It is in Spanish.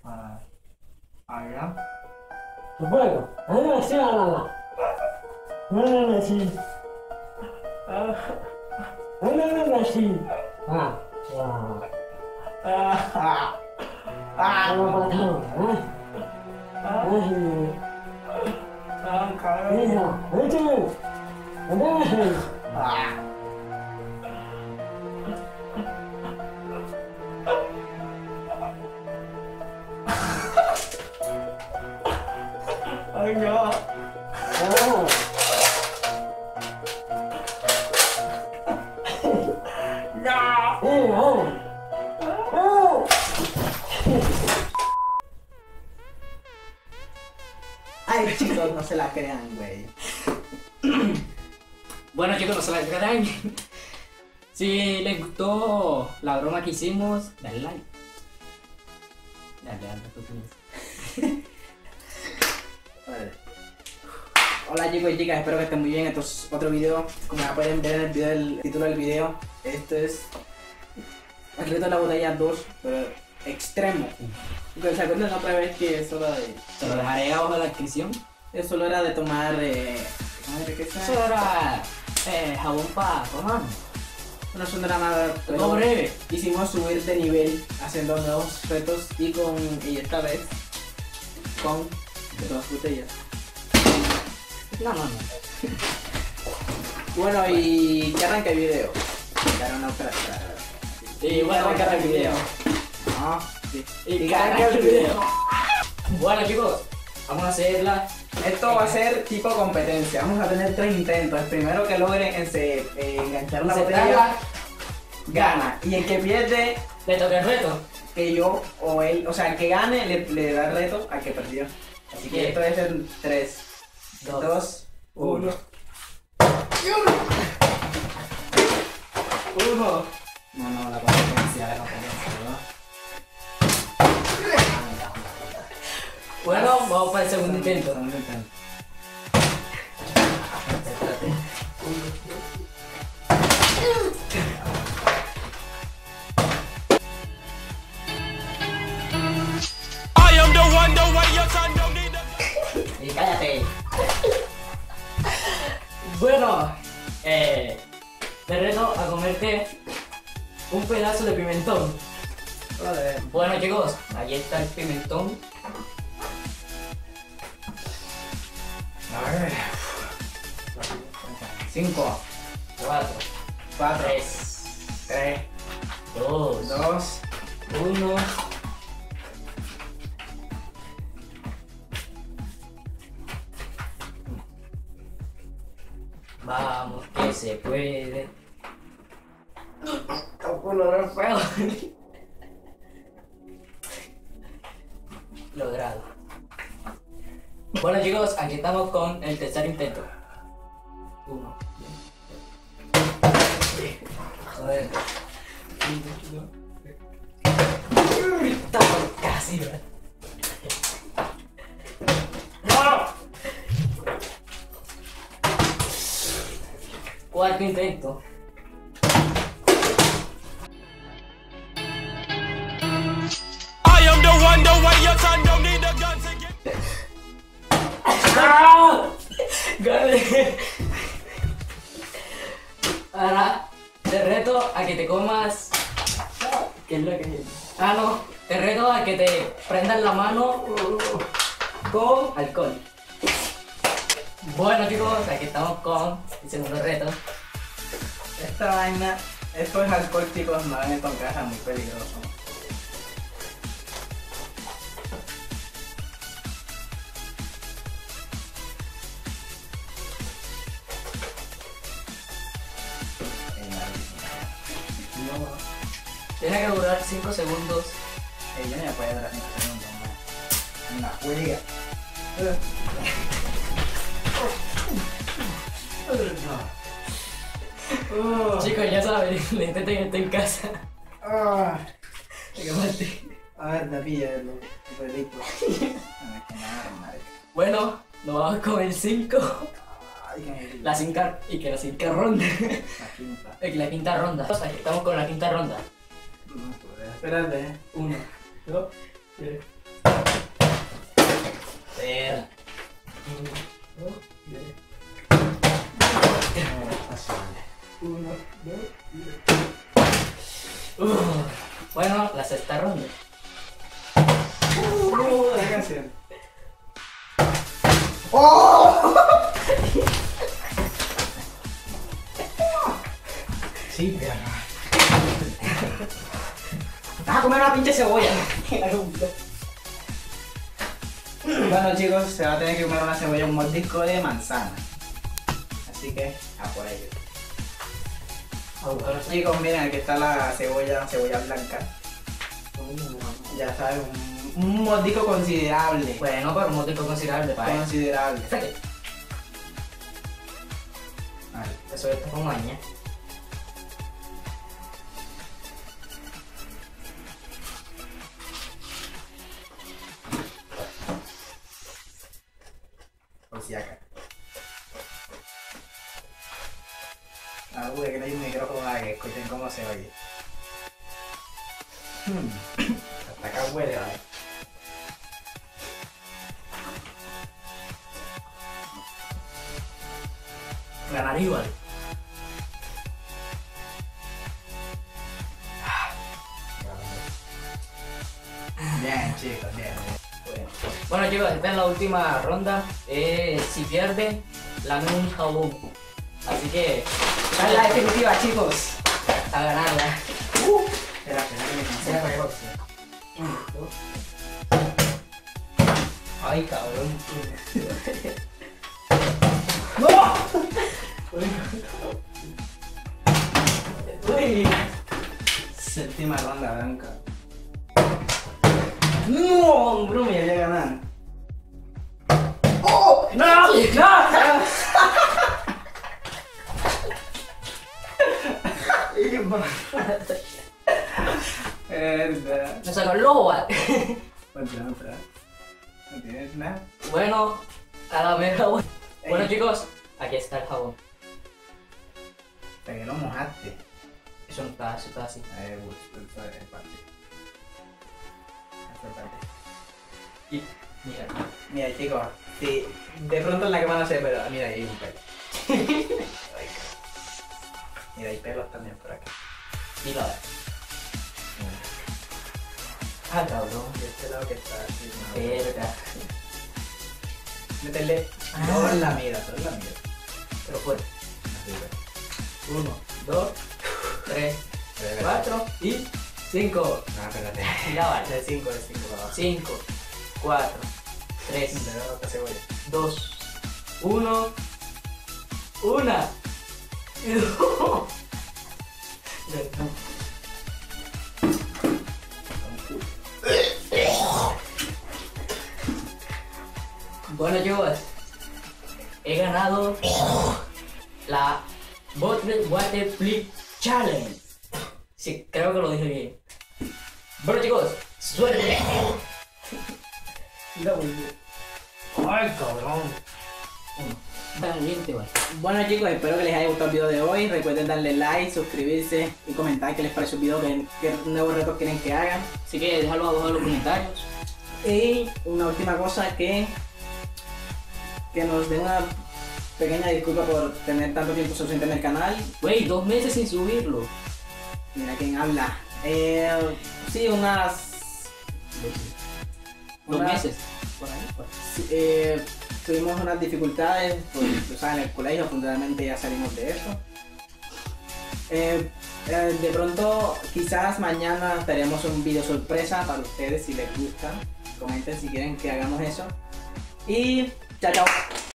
Allá. Bueno, ahora sí, ahora sí. Ahora sí. Ah, vamos para acá, Ay, no. Ay, chicos, no se la crean, güey. Bueno chicos, no se la crean. Si les gustó la broma que hicimos, dale like. Dale, Vale. Hola chicos y chicas, espero que estén muy bien. Esto es otro video. Como ya pueden ver en el video, el título del video, esto es el reto de la botella 2, pero extremo. Porque se acuerdan otra vez que eso era de. Se lo dejaré abajo en la descripción. Eso solo era de tomar. Madre, ¿qué Eso sea? era jabón para tomar. No, eso no era nada. Algo breve. Quisimos subir de nivel haciendo nuevos retos y esta vez con 2 botellas. No. Bueno, y que arranca el video. Claro, no, espera. Y bueno, arrancar el video. Ah, sí. Y que arranque el video. Bueno chicos, vamos a hacerla. Esto va a ser tipo competencia. Vamos a tener 3 intentos. El primero que logre enganchar la botella Aceptarla, gana. Y el que pierde, le toca el reto. que yo o él, o sea, el que gane le da el reto al que perdió. Así que esto es en 3, 2, 1. No, la competencia, ¿no? Bueno, vamos para el segundo intento. Y cállate. Bueno, te reto a comerte un pedazo de pimentón. Joder. Bueno chicos, ahí está el pimentón. A ver. 5, 4, 4, 3, 3, 2, 2. 1. Vamos, que se puede. Culo feo. Logrado. Bueno chicos, aquí estamos con el tercer intento. 1. Joder. Estamos casi, ¿verdad? Cuarto intento. Gané. Ahora te reto a que te comas. ¿Qué es lo que es? Ah, no. Te reto a que te prendas la mano con alcohol. Bueno chicos, aquí estamos con el segundo reto. Esta vaina, esto es alcohol, chicos, no hagan esto en casa, muy peligroso. Tiene que durar 5 segundos. Ella me puede durar 5 segundos, ¿no? Una juega. Chicos, ya saben, le intenten esto en casa. A ver, me pilla el pelito. Bueno, nos vamos con el 5. La quinta ronda. La quinta ronda. Aquí estamos con la quinta ronda. Espérate. 1, 2, 3. Ver. Uno, dos. Bueno, la sexta ronda. La canción. Sí, pero. Vas a comer una pinche cebolla. Bueno chicos, se va a tener que comer una cebolla, un mordisco de manzana. Así que, a por ello. Chicos, miren, aquí está la cebolla blanca. Ya sabes, un mordisco considerable. Bueno, pero un motivo considerable para él. Considerable. Vale. Eso está con maña. Por si acá. Que no hay un micrófono para que escuchen cómo se oye. Hasta acá huele, ¿vale? Ganar igual. Bien, chicos, bien. Bueno chicos, esta es la última ronda. Si pierden, lamen un jabón. Así que Esta es la definitiva, chicos. a ganarla. Espera, Será para el próximo. Ay, cabrón. ¡No! Uy. Séptima ronda blanca. ¡No! Bro, me voy a ganar. ¡Oh! ¡No! ¡No! Verdad. Me sacó el lobo, ¿vale? Otra. ¿No tienes nada? Bueno, a la mera. Bueno chicos, aquí está el jabón. Hasta que lo mojaste. Eso no está, eso está así. A ver, esto es parte. Esta parte. Y mira. Mira, chicos, si de pronto en la cámara no se ve, pero mira, ahí hay un pelo. Mira, hay pelos también por acá. Y la Ah, cabrón. Y este lado que está así. Verga. Métele todo en la mira, todo en la mira. Pero fuerte. Así, ve. 1, 2, 3, 4 y 5. No, espérate. Y la vale. De 5 para abajo. 5, 4, 3, Le doy otra cebolla. 2, 1. Una. Y dos. Bueno chicos, he ganado la Bottle Water Flip Challenge. Sí, creo que lo dije bien. Bueno chicos, suerte. Ay, cabrón. Valiente, vale. Bueno chicos, espero que les haya gustado el video de hoy. Recuerden darle like, suscribirse y comentar qué les pareció el video, qué nuevos retos quieren que hagan. Así que déjalo abajo en los comentarios. Y una última cosa, que nos den una pequeña disculpa por tener tanto tiempo ausente en el canal. Wey, 2 meses sin subirlo. Mira quién habla. Sí, unas... 2 unas- meses. Por ahí, pues. Sí, tuvimos unas dificultades, pues, en el colegio, afortunadamente ya salimos de eso. De pronto, quizás mañana tenemos un video sorpresa para ustedes si les gusta. Comenten si quieren que hagamos eso. Y chao, chao.